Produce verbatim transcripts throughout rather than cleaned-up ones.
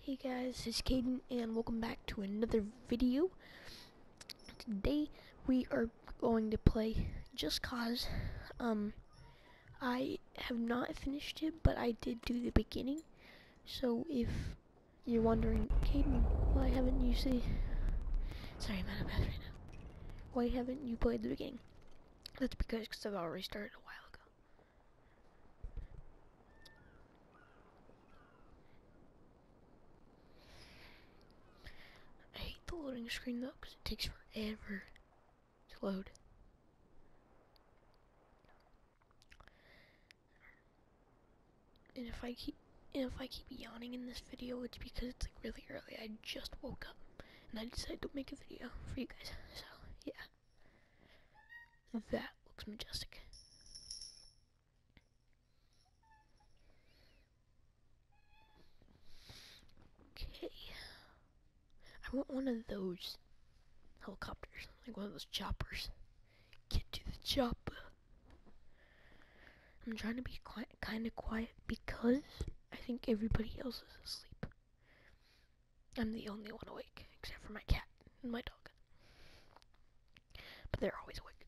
Hey guys, it's Caden and welcome back to another video. Today we are going to play Just Cause. Um, I have not finished it, but I did do the beginning. So if you're wondering, Caden, why haven't you say? Sorry, I'm out of breath right now. Why haven't you played the beginning? That's because cause I've already started a while ago. I hate the loading screen though, because it takes forever to load. And if I keep and if I keep yawning in this video, it's because it's like really early. I just woke up and I decided to make a video for you guys. So yeah, that looks majestic. Okay, I want one of those helicopters, like one of those choppers. Get to the chopper. I'm trying to be quiet, kind of quiet, because I think everybody else is asleep. I'm the only one awake, except for my cat and my dog. But they're always awake.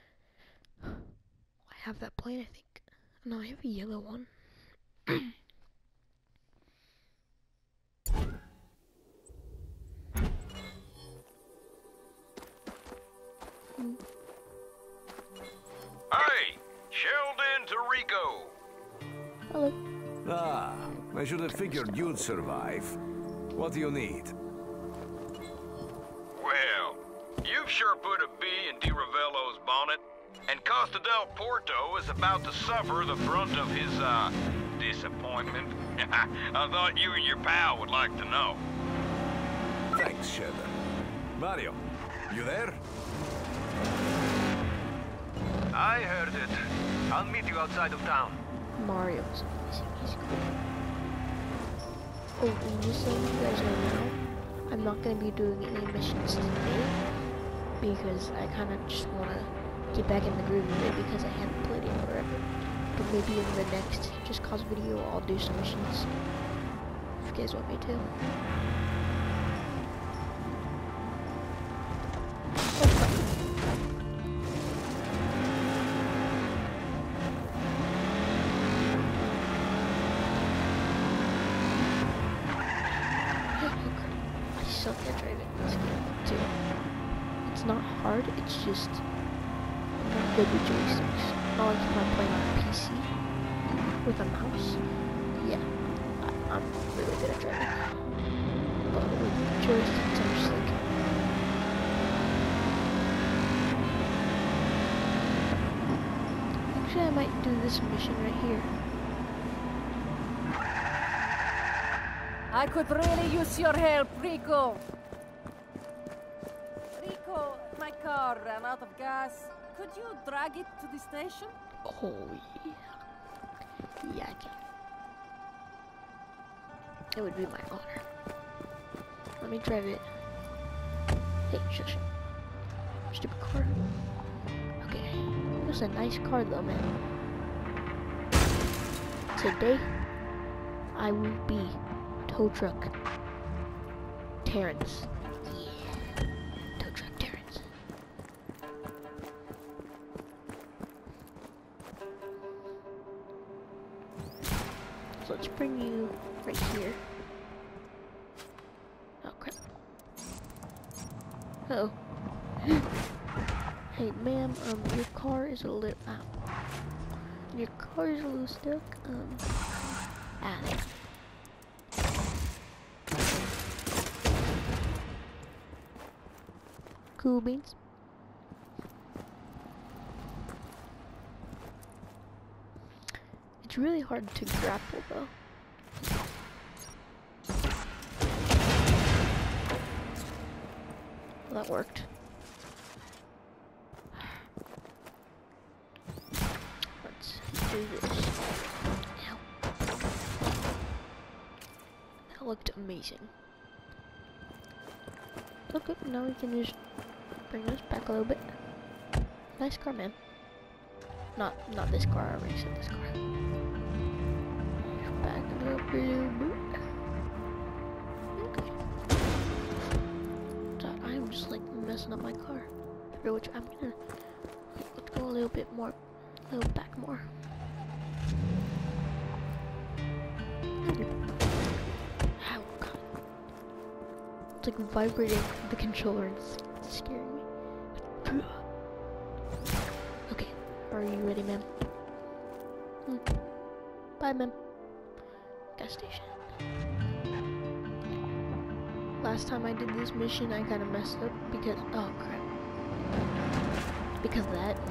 I have that plane, I think. No, I have a yellow one. Hey, Sheldon Tarico. Hello. Ah, I should have figured you'd survive. What do you need? Well, you've sure put a bee in Di Ravello's bonnet, and Costa del Porto is about to suffer the brunt of his, uh, disappointment. I thought you and your pal would like to know. Thanks, Sheldon. Mario, you there? I heard it. I'll meet you outside of town. Mario's amazing. He's cool. Oh, and just so you guys know now, I'm not going to be doing any missions today because I kind of just want to get back in the groove of it because I haven't played it forever. But maybe in the next Just Cause video, I'll do some missions if you guys want me to. I suck at driving this game too. It's not hard, it's just I'm not good with joysticks. Not like if I'm playing on a P C with a mouse. Yeah, I, I'm really good at driving. But with joysticks, I'm just like actually I might do this mission right here. I could really use your help, Rico. Rico, my car ran out of gas. Could you drag it to the station? Oh yeah. Yeah, I can. It would be my honor. Let me drive it. Hey, shush. Stupid car. Okay. It was a nice car though, man. Today, I will be tow truck Terrence. Yeah. Tow truck Terrence. So let's bring you right here. Oh crap. Uh oh. Hey ma'am, um your car is a little ow. Your car is a little stuck. Um ah there. Cool beans. It's really hard to grapple though. Well, that worked. Let's do this. Ow. That looked amazing. Okay, now we can just bring this back a little bit. Nice car, man. Not, not this car. I already said this car. Back a little bit. I'm just like messing up my car. For which I'm gonna let's go a little bit more, a little back more. Ow, God. It's like vibrating the controller and it's scaring me. Okay, are you ready, ma'am? Hmm. Bye, ma'am. Gas station. Last time I did this mission, I kind of messed up because, oh crap. Because of that.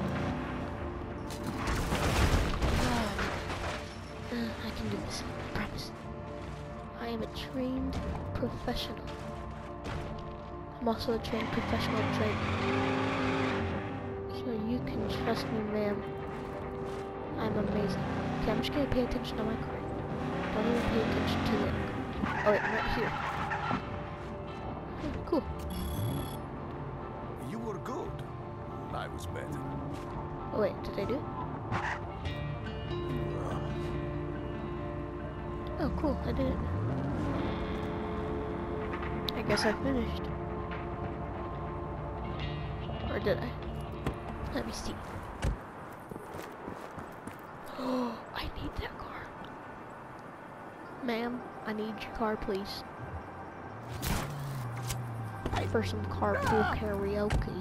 Oh, uh, I can do this, I promise. I am a trained professional. I'm also a trained professional trainer. So you can trust me, ma'am. I'm amazing. Okay, I'm just gonna pay attention to my car. Don't even pay attention to the... Oh wait, I'm right here. Oh, cool. You were good. I was better. Oh wait, did I do it? Oh cool, I did it. I guess I finished. Or did I? Let me see. Oh, I need that car. Ma'am, I need your car, please. For some carpool karaoke.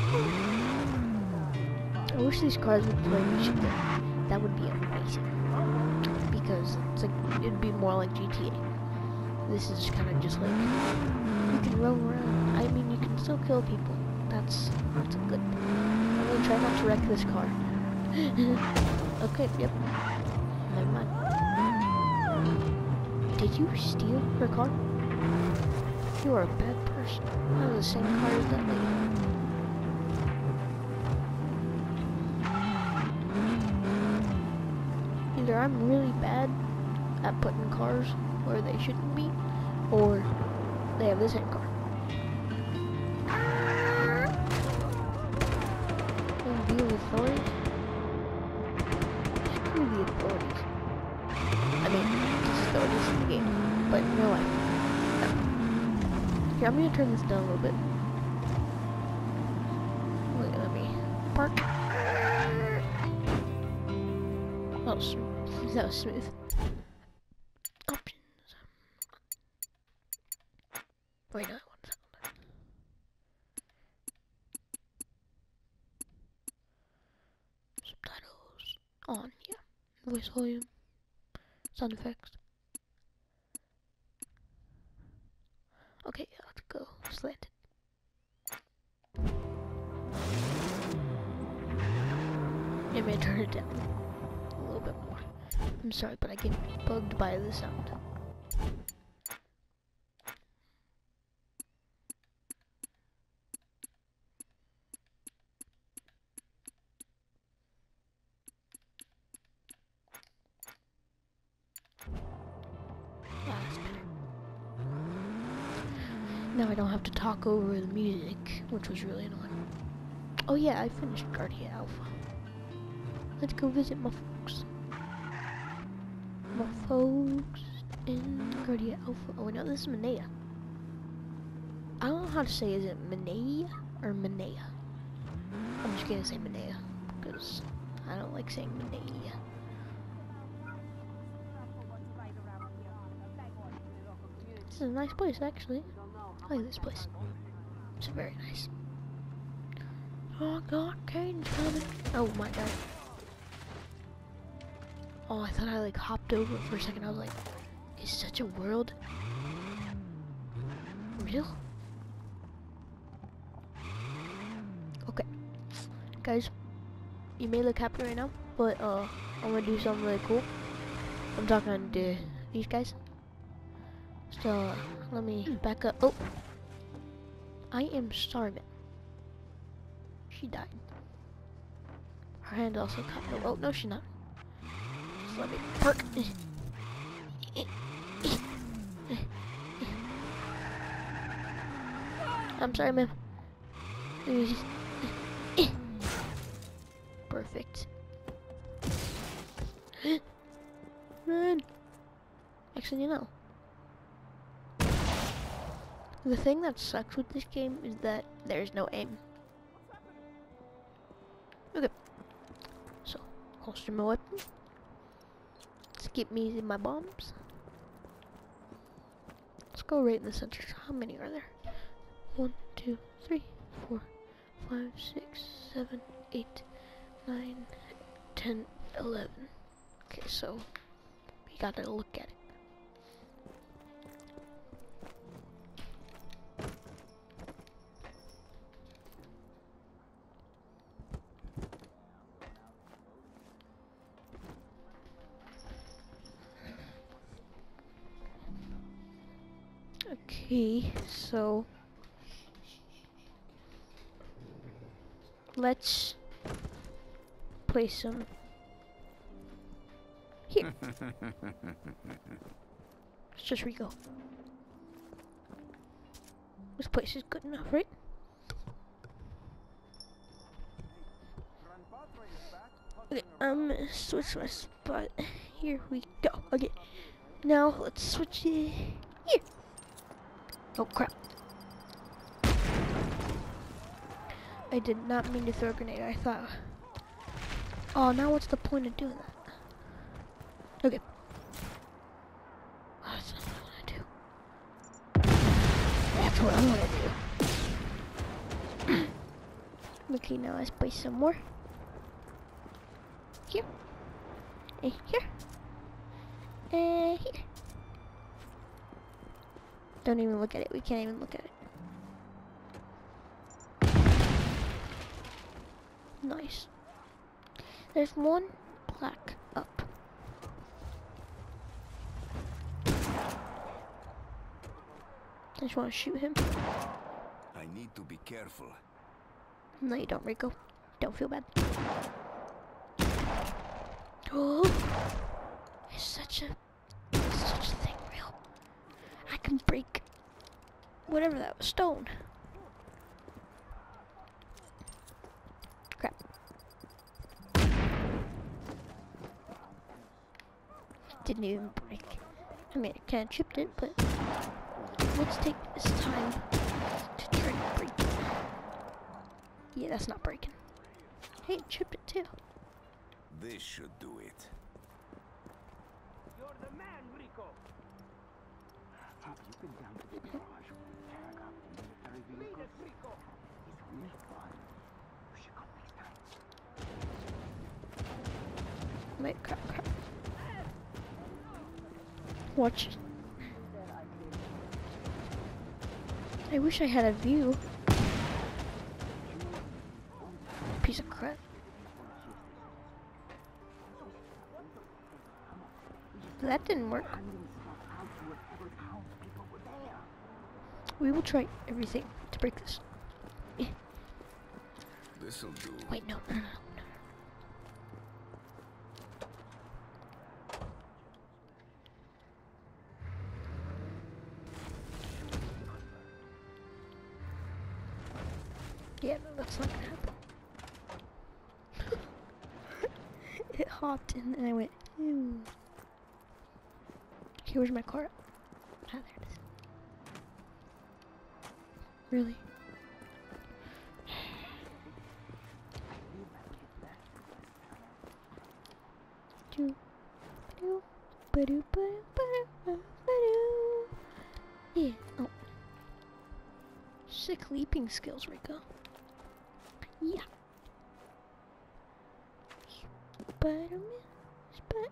I wish these cars would play music. That would be amazing. Because it's like it'd be more like G T A. This is kind of just like you can roam around. I mean, you can still kill people. That's that's a good thing. I'm gonna try not to wreck this car. Okay, yep. Never mind. Did you steal her car? You are a bad person. I have the same car as that lady. Either I'm really bad at putting cars where they shouldn't be, or they have the same car. Oh, deal with authorities? Screw the authorities. I mean, just authorities in the game, but in real life. No. Here, I'm gonna turn this down a little bit. Wait, let me park. That was smooth. That was smooth. Options. Wait, no, I want that. Subtitles on, yeah. Voice volume. Sound effects. Okay, let's go. Slanted. Yeah, may turn it down a little bit more. I'm sorry, but I get bugged by the sound. Ah, that's better. Now I don't have to talk over the music, which was really annoying. Oh yeah, I finished Guardia Alpha. Let's go visit my folks. My folks in Guardia Alpha. Oh no, this is Manea. I don't know how to say, is it Manea or Manea? I'm just gonna say Manea, because I don't like saying Manea. This is a nice place, actually. I like this place. It's very nice. Oh god, Caden's coming. Oh my god. Oh, I thought I like hopped over it for a second. I was like, is such a world real? Okay. Guys, you may look happy right now, but uh, I'm gonna do something really cool. I'm talking to these guys. So, uh, let me back up. Oh! I am starving. She died. Her hand also cut. Oh, oh no, she's not. Just let me perk. I'm sorry, ma'am. Perfect. Run! Actually, you know. The thing that sucks with this game is that there's no aim. Okay. So, holster my weapon. Let's get me my bombs. Let's go right in the center. How many are there? One, two, three, four, five, six, seven, eight, nine, ten, eleven. Okay, so we gotta look at it. Okay, so let's place them here. Let's just re-go. This place is good enough, right? Okay, um, switch my spot. Here we go. Okay, now let's switch it here. Oh crap. I did not mean to throw a grenade. I thought, oh, now what's the point of doing that? Okay. Oh, that's not what I want to do. That's what I want to do. Okay, now let's place some more. Here. And here. And here. Don't even look at it. We can't even look at it. Nice. There's one black up. I just want to shoot him. I need to be careful. No, you don't, Rico. Don't feel bad. Oh, it's such a, it's such a thing, real. I can break whatever that was, stone. Crap. Didn't even break. I mean, I kind of chipped it, but let's take this time to try to break it. Yeah, that's not breaking. Hey, chipped it too. This should do it. You're the man, Rico. Have you been down to the garage where we tag up the military vehicle? Lead us, Rico. It's really fun. You should come next time. Wait, crap, crap. Watch. I wish I had a view. Piece of crap. That didn't work. We will try everything to break this. Eh. This'll do. Wait, no, no, no, no. Yeah, no, that's not gonna happen. It hopped in and I went, ew. Okay, where's my car? Ah, there it is. Really? Do, do, ba-do, ba-do, ba-do, ba-do. Yeah. Oh. Sick leaping skills, Rico. Yeah. Spider-Man. Spider.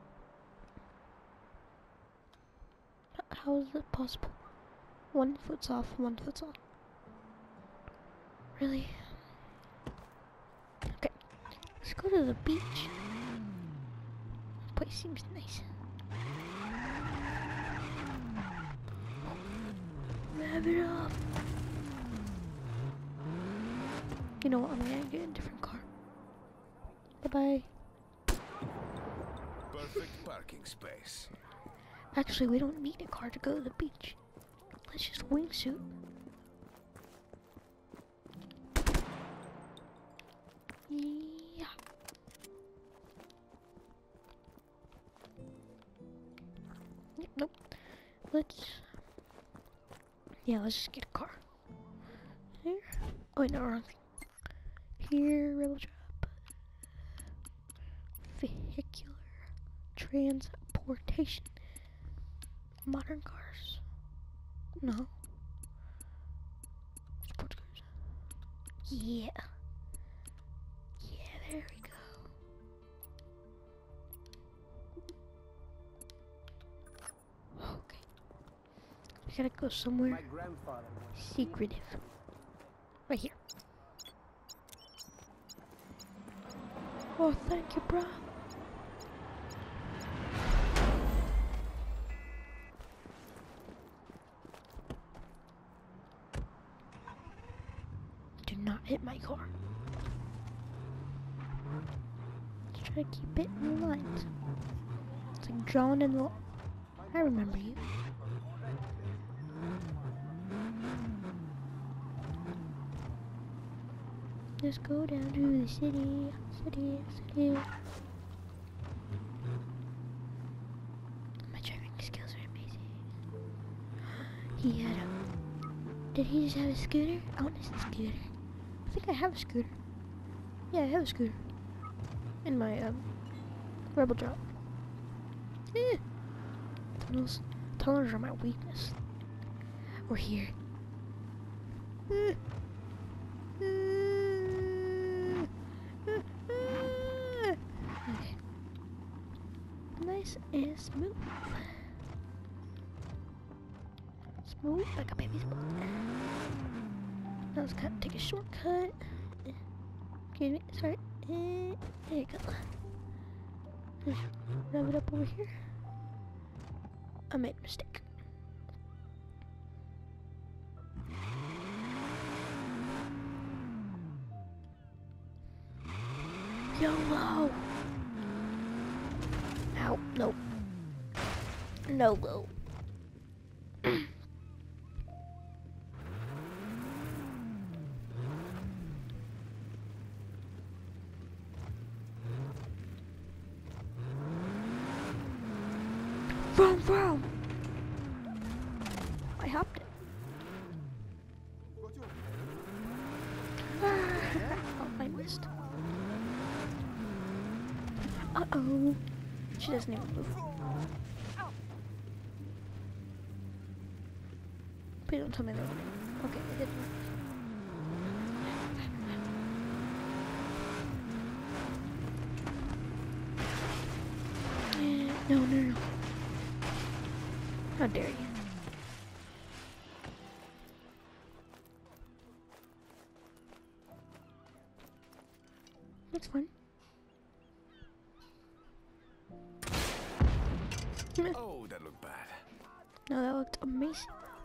How is that possible? One foot's off, one foot's on. Really? Okay. Let's go to the beach. This place seems nice. Rev it up. You know what? I'm gonna get a different car. Bye bye. Perfect parking space. Actually, we don't need a car to go to the beach. Let's just wingsuit. Yeah. Nope. Let's Yeah, let's just get a car. Here. Oh, wait, no, wrong thing. Here, rebel drop. Vehicular transportation. Modern cars. No. Sports cars. Yeah. Yeah, there we go. Okay. We gotta go somewhere My grandfather was secretive. Right here. Oh, thank you, bro. Do not hit my car. Let's try to keep it in the lines. It's like drawn in the. I remember you. Let's go down to the city, city, city. My driving skills are amazing. He had a. Did he just have a scooter? I want a scooter. I think I have a scooter. Yeah, I have a scooter. In my um, rebel drop. Eh. Tunnels, tunnels are my weakness. We're here. Eh. Okay. Nice and smooth. Smooth like a baby's butt. Now let's kind of take a shortcut. Excuse me, sorry. Uh, there you go. Just rev it up over here. I made a mistake. YOLO! Ow, no. No, no. Vroom, vroom! I hopped it. Ah, oh, I missed. Uh-oh. She doesn't even move. Please don't tell me they're winning. Okay, they didn't. Eh, no, no, no. How dare you? That's fun. Oh, that looked bad. No, that looked amazing.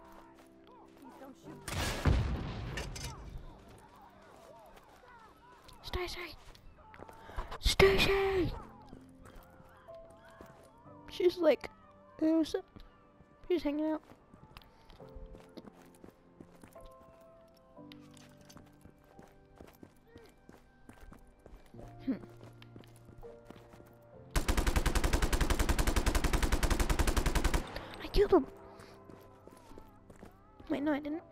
Stacy! Stacy! She's like, who's up? She's hanging out. Hmm. I killed him. Wait, no, I didn't.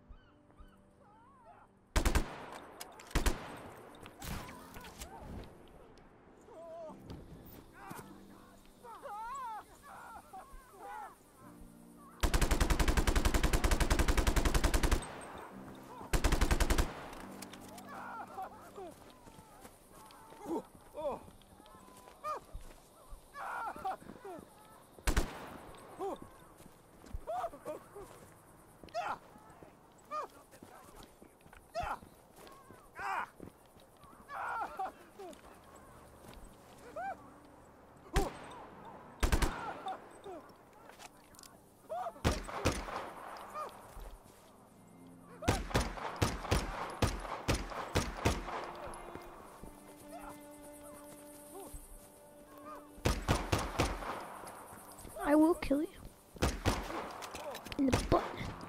I will kill you. In the butt.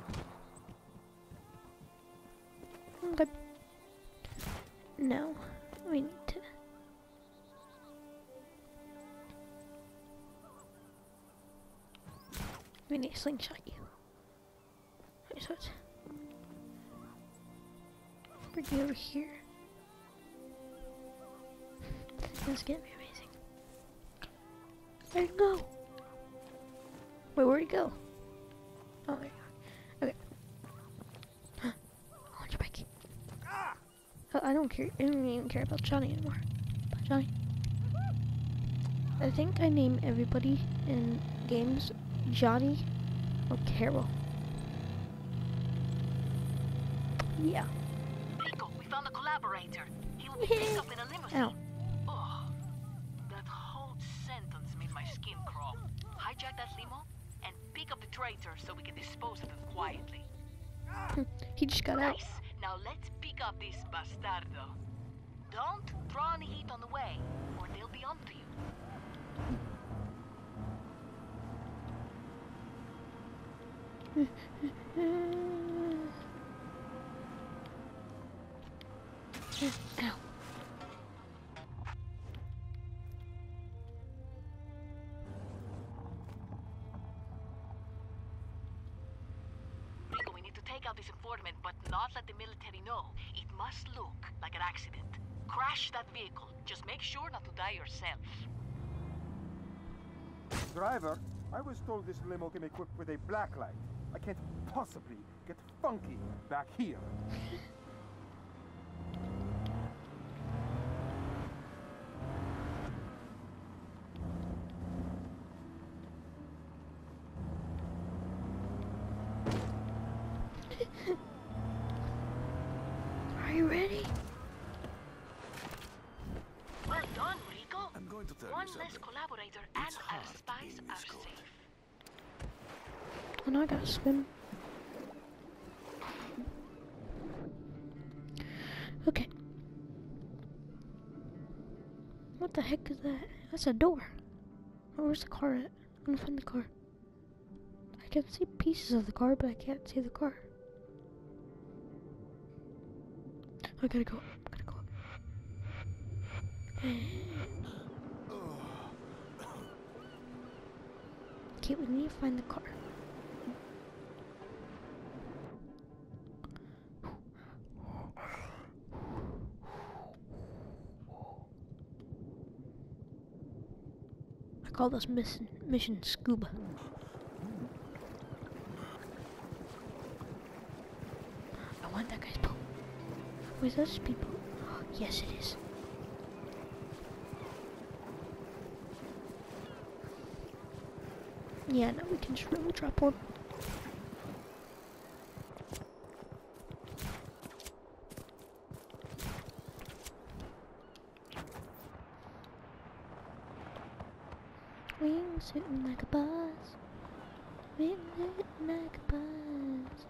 Okay. No, we need to. We need to slingshot you. There's so it's bring you over here. This is gonna be amazing. Where'd it go? Wait, where'd it go? Oh, there you go. Okay. Huh. I want your bike. Oh, I don't care. I don't even care about Johnny anymore. Bye, Johnny. I think I name everybody in games Johnny or Carol. Yeah. Rico, we found a collaborator. He will be picked up in a limousine. Ow. Oh, that whole sentence made my skin crawl. Hijack that limo and pick up the traitor so we can dispose of him quietly. He just got out. Nice. Now let's pick up this bastardo. Don't draw any heat on the way, or they'll be onto you. Ow. Rico, we need to take out this informant, but not let the military know. It must look like an accident. Crash that vehicle. Just make sure not to die yourself. Driver, I was told this limo came equipped with a blacklight. I can't possibly get funky back here. Are you ready? Well done, Rico. I'm going to tell One you less something. collaborator It's and hard our to spies be in are this code. safe. Oh no, I gotta swim. Okay. What the heck is that? That's a door. Oh, where's the car at? I'm gonna find the car. I can see pieces of the car, but I can't see the car. I gotta go up. I gotta go up. Okay, we need to find the car. I call this mission, mission Scuba. I want that guy's boat. Where's that speedboat? Yes, it is. Yeah, now we can just really drop one. Wings sitting like a buzz. Wings sitting like a buzz.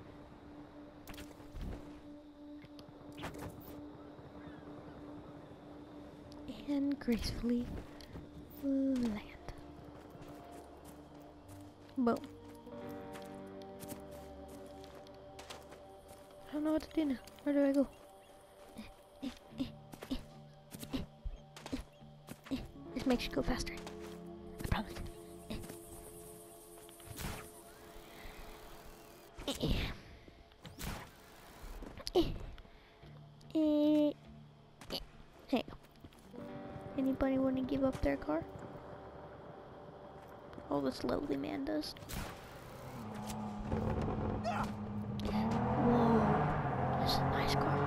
And gracefully land. Boom. I don't know what to do now. Where do I go? This makes you go faster. I promise. Hey. Anybody want to give up their car? Oh, this lovely man does. Whoa, this is a nice car.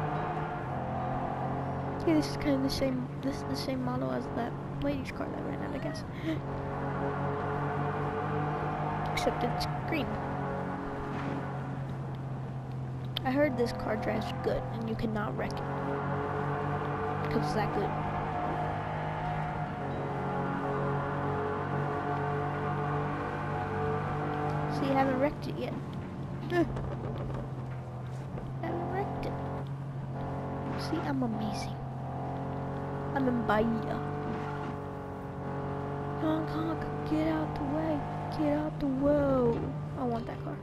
Yeah, this is kind of the same. This is the same model as that lady's car that ran out, I guess. Except it's green. I heard this car drives good, and you cannot wreck it because it's that good. See, I haven't wrecked it yet. I haven't wrecked it. See, I'm amazing. I'm in Bahia. Honk, honk, get out the way. Get out the way. I want that car.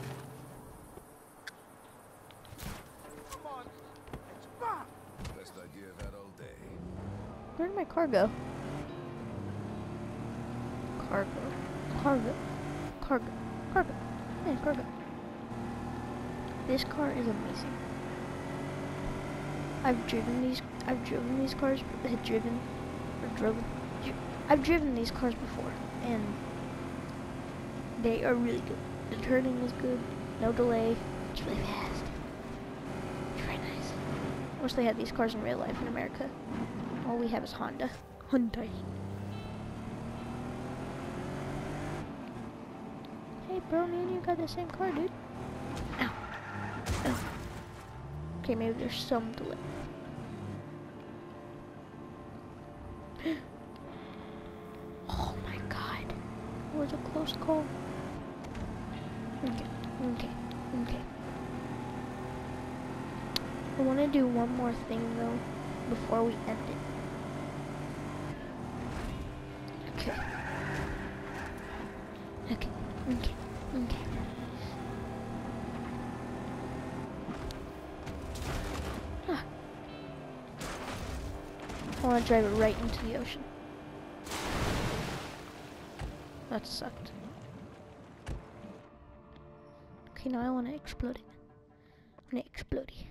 Come on, it's back. Best idea I've had all day. Where did my car go? Cargo. Cargo. Cargo. Cargo. Yeah, cargo. This car is amazing. I've driven these. I've driven these cars. Had driven or driven. I've driven these cars before, and they are really good. The turning is good. No delay. It's really fast. It's very nice. I wish they had these cars in real life in America. All we have is Honda. Hyundai. Hey, bro, me and you got the same car, dude. Ow. Ow. Okay, maybe there's some delay. Oh my god. It was a close call. Okay, okay, okay. I want to do one more thing though before we end it. Okay. Okay, okay, okay. Ah. I want to drive it right into the ocean. That sucked. Okay, now I want to explode it. I want to explode it.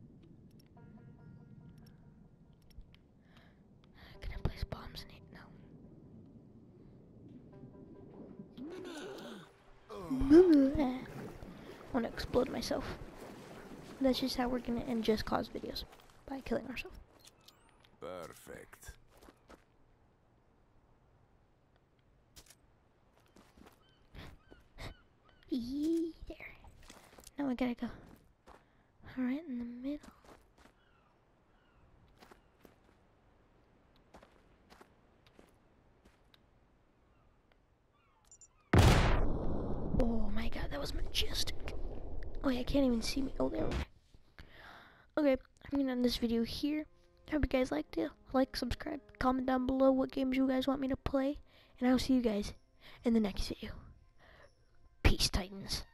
Can I place bombs in it? No. I want to explode myself. That's just how we're going to end Just Cause videos. By killing ourselves. Perfect. Yee, there. Now we gotta go right in the middle. Oh my god, that was majestic. Oh yeah, I can't even see me. Oh, there we go. Okay, I'm gonna end this video here. Hope you guys liked it. Like, subscribe, comment down below what games you guys want me to play. And I will see you guys in the next video. Peace, Titans.